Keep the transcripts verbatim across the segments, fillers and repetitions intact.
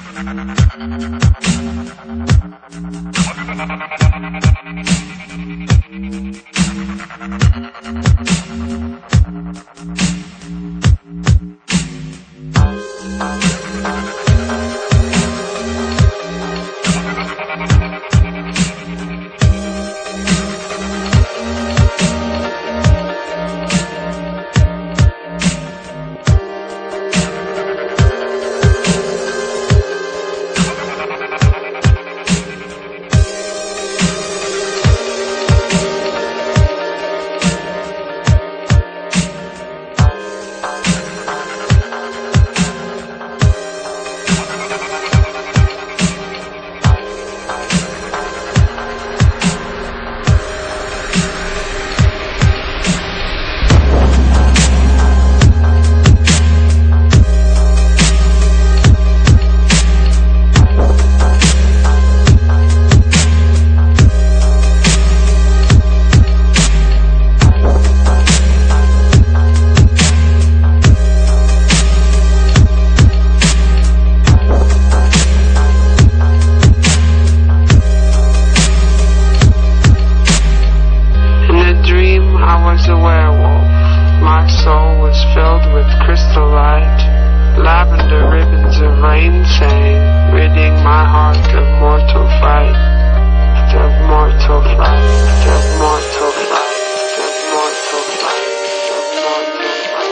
A werewolf. My soul was filled with crystal light. Lavender ribbons of rain sang, ridding my heart of mortal fright, of mortal fright, of mortal fright, of mortal fright, of mortal fright.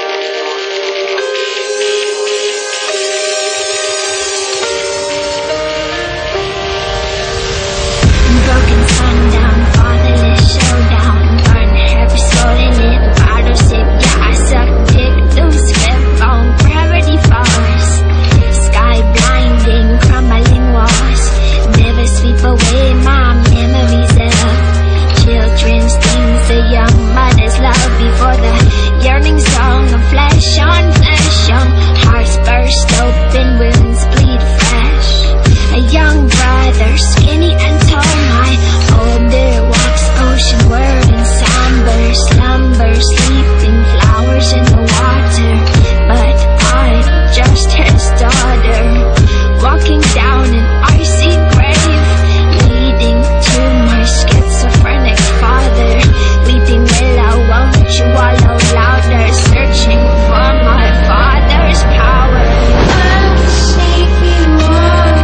Broken sundown, fatherless showdown. Every soul in it, bottle sip, yeah, I suck dick, loose flip on gravity falls. Sky blinding, crumbling walls, never sweep away my memories of children's things, a young mother's love before the yearning song of flesh on flesh, young hearts burst open, wounds bleed fresh. A young brother, skinny and tall, my older walks oceanward in somber slumber, sleeping flowers in the water, but I'm just his daughter, walking down an icy grave, leading to my schizophrenic father, weeping willow, won't you wallow louder, searching for my father's power. I'll shake you off.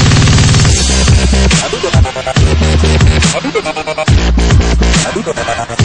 Aduh,